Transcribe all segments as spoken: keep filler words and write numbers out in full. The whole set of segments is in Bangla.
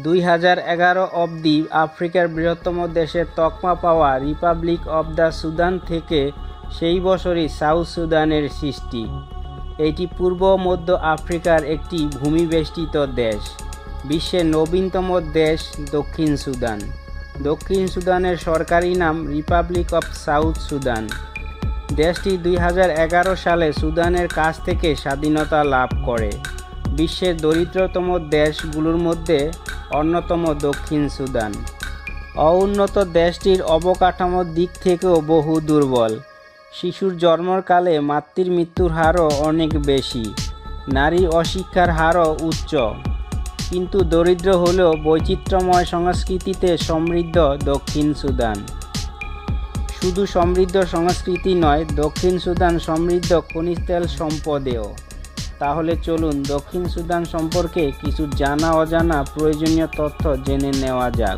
দুই হাজার এগারো অবধি আফ্রিকার বৃহত্তম দেশের তকমা পাওয়া রিপাবলিক অব দ্য সুদান থেকে সেই বছরই সাউথ সুদানের সৃষ্টি। এটি পূর্ব মধ্য আফ্রিকার একটি ভূমিবেষ্টিত দেশ। বিশ্বের নবীনতম দেশ দক্ষিণ সুদান। দক্ষিণ সুদানের সরকারি নাম রিপাবলিক অব সাউথ সুদান। দেশটি দুই হাজার এগারো সালে সুদানের কাছ থেকে স্বাধীনতা লাভ করে। বিশ্বের দরিদ্রতম দেশগুলোর মধ্যে অন্যতম দক্ষিণ সুদান। অউন্নত দেশটির অবকাঠামোর দিক থেকেও বহু দুর্বল। শিশুর জন্মকালে মাতৃ মৃত্যুর হারও অনেক বেশি। নারী অশিক্ষার হারও উচ্চ। কিন্তু দরিদ্র হলেও বৈচিত্র্যময় সংস্কৃতিতে সমৃদ্ধ দক্ষিণ সুদান। শুধু সমৃদ্ধ সংস্কৃতি নয়, দক্ষিণ সুদান সমৃদ্ধ খনিজ তেল সম্পদেও। তাহলে চলুন দক্ষিণ সুদান সম্পর্কে কিছু জানা অজানা প্রয়োজনীয় তথ্য জেনে নেওয়া যাক।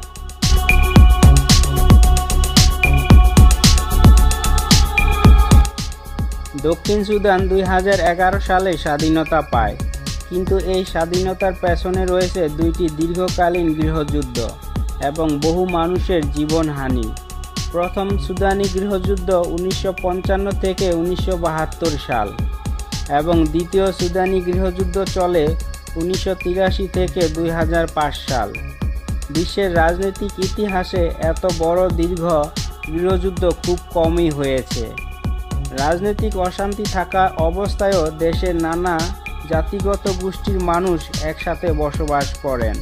দক্ষিণ সুদান দুই হাজার এগারো সালে স্বাধীনতা পায়, কিন্তু এই স্বাধীনতার পেছনে রয়েছে দুইটি দীর্ঘকালীন গৃহযুদ্ধ এবং বহু মানুষের জীবনহানি। প্রথম সুদানি গৃহযুদ্ধ উনিশশো পঞ্চান্ন থেকে উনিশশো বাহাত্তর সাল এবং দ্বিতীয় সুদানি গৃহযুদ্ধ চলে উনিশশো তিরাশি থেকে দুই হাজার পাঁচ সাল। বিশ্বের রাজনৈতিক ইতিহাসে এত বড় দীর্ঘ গৃহযুদ্ধ খুব কমই হয়েছে। রাজনৈতিক অশান্তি থাকা অবস্থায়ও দেশের নানা জাতিগত গোষ্ঠীর মানুষ একসাথে বসবাস করেন।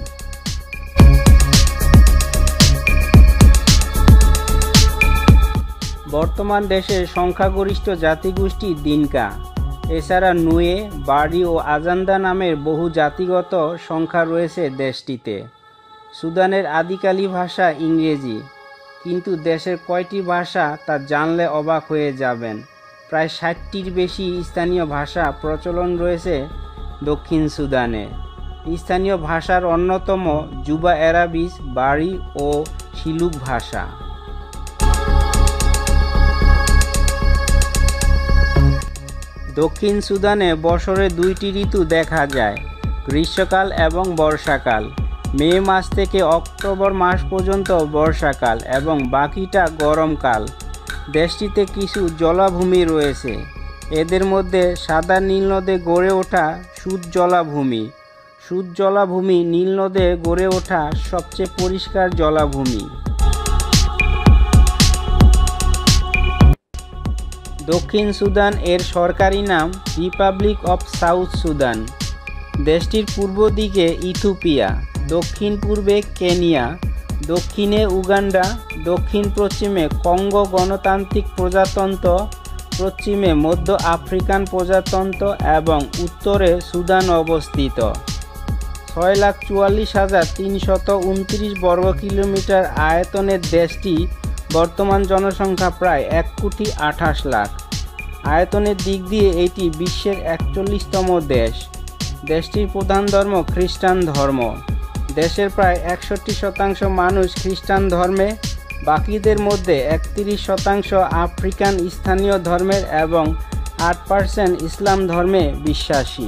বর্তমান দেশের সংখ্যাগরিষ্ঠ জাতিগোষ্ঠী দিনকা। এছাড়া নুয়ে, বাড়ি ও আজান্দা নামের বহু জাতিগত সংখ্যা রয়েছে দেশটিতে। সুদানের আদিকালি ভাষা ইংরেজি, কিন্তু দেশের কয়টি ভাষা তা জানলে অবাক হয়ে যাবেন। প্রায় ষাটটির বেশি স্থানীয় ভাষা প্রচলন রয়েছে দক্ষিণ সুদানে। স্থানীয় ভাষার অন্যতম জুবা অ্যারাবিস, বাড়ি ও শিলুক ভাষা। দক্ষিণ সুদানে বছরে দুইটি ঋতু দেখা যায়, গ্রীষ্মকাল এবং বর্ষাকাল। মে মাস থেকে অক্টোবর মাস পর্যন্ত বর্ষাকাল এবং বাকিটা গরমকাল। দেশটিতে কিছু জলাভূমি রয়েছে। এদের মধ্যে সাদা নীল নদে গড়ে ওঠা সুদ জলাভূমি। সুদ জলাভূমি নীল নদে গড়ে ওঠা সবচেয়ে পরিষ্কার জলাভূমি। দক্ষিণ সুদান এর সরকারি নাম রিপাবলিক অব সাউথ সুদান। দেশটির পূর্ব দিকে ইথিওপিয়া, দক্ষিণ পূর্বে কেনিয়া, দক্ষিণে উগান্ডা, দক্ষিণ পশ্চিমে কঙ্গো গণতান্ত্রিক প্রজাতন্ত্র, পশ্চিমে মধ্য আফ্রিকান প্রজাতন্ত্র এবং উত্তরে সুদান অবস্থিত। ছয় লাখ চুয়াল্লিশ হাজার তিনশত উনত্রিশ বর্গ কিলোমিটার আয়তনের দেশটি বর্তমান জনসংখ্যা প্রায় এক কোটি আঠাশ লাখ। আয়তনের দিক দিয়ে এটি বিশ্বের একচল্লিশতম দেশ। দেশটির প্রধান ধর্ম খ্রিস্টান ধর্ম। দেশের প্রায় একষট্টি শতাংশ মানুষ খ্রিস্টান ধর্মে, বাকিদের মধ্যে একত্রিশ শতাংশ আফ্রিকান স্থানীয় ধর্মের এবং আট পার্সেন্ট ইসলাম ধর্মে বিশ্বাসী।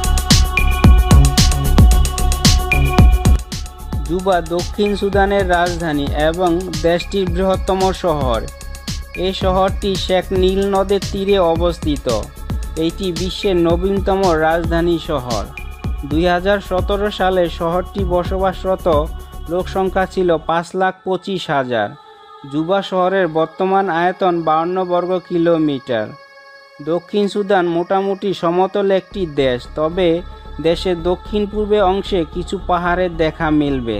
জুবা দক্ষিণ সুদানের রাজধানী এবং দেশটির বৃহত্তম শহর। এই শহরটি শেখ নীল নদের তীরে অবস্থিত। এটি বিশ্বের নবীনতম রাজধানী শহর। দুই হাজার সতেরো সালে শহরটি বসবাসরত লোকসংখ্যা ছিল পাঁচ লাখ পঁচিশ হাজার। জুবা শহরের বর্তমান আয়তন বাউন্ন বর্গ কিলোমিটার। দক্ষিণ সুদান মোটামুটি সমতল একটি দেশ, তবে দেশের দক্ষিণ পূর্বে অংশে কিছু পাহাড়ের দেখা মিলবে।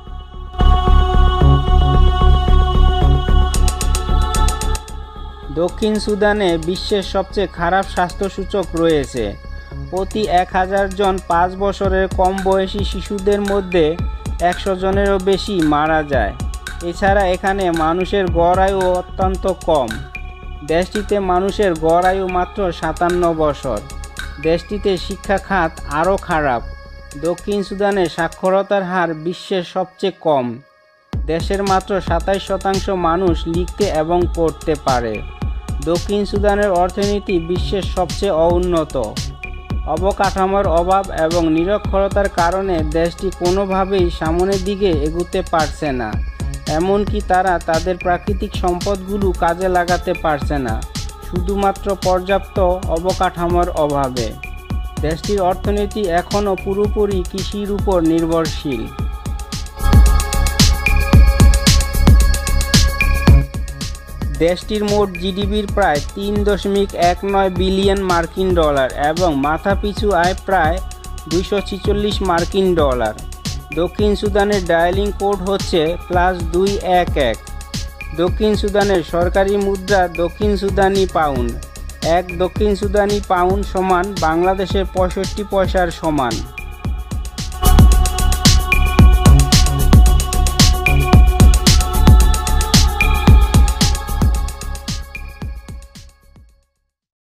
দক্ষিণ সুদানে বিশ্বের সবচেয়ে খারাপ স্বাস্থ্যসূচক রয়েছে। প্রতি এক হাজার জন পাঁচ বছরের কম বয়সী শিশুদের মধ্যে একশো জনেরও বেশি মারা যায়। এছাড়া এখানে মানুষের গড় আয়ু অত্যন্ত কম। দেশটিতে মানুষের গড় আয়ু মাত্র সাতান্ন বছর। দেশটিতে শিক্ষা খাত আরও খারাপ। দক্ষিণ সুদানে সাক্ষরতার হার বিশ্বের সবচেয়ে কম। দেশের মাত্র সাতাশ শতাংশ মানুষ লিখতে এবং পড়তে পারে। দক্ষিণ সুদানের অর্থনীতি বিশ্বের সবচেয়ে অনুন্নত। অবকাঠামোর অভাব এবং নিরক্ষরতার কারণে দেশটি কোনোভাবেই সামনের দিকে এগুতে পারছে না। এমনকি তারা তাদের প্রাকৃতিক সম্পদগুলো কাজে লাগাতে পারছে না, শুধুমাত্র পর্যাপ্ত অবকাঠামোর অভাবে। দেশটির অর্থনীতি এখনও পুরোপুরি কৃষির উপর নির্ভরশীল। দেশটির মোট জিডিপির প্রায় তিন দশমিক এক নয় বিলিয়ন মার্কিন ডলার এবং মাথাপিছু আয় প্রায় দুইশো ছিচল্লিশ মার্কিন ডলার। দক্ষিণ সুদানের ডায়ালিং কোড হচ্ছে প্লাস দুই এক এক। দক্ষিণ সুদানের সরকারি মুদ্রা দক্ষিণ সুদানি পাউন্ড। এক দক্ষিণ সুদানি পাউন্ড সমান বাংলাদেশের পঁয়ষট্টি পয়সার সমান।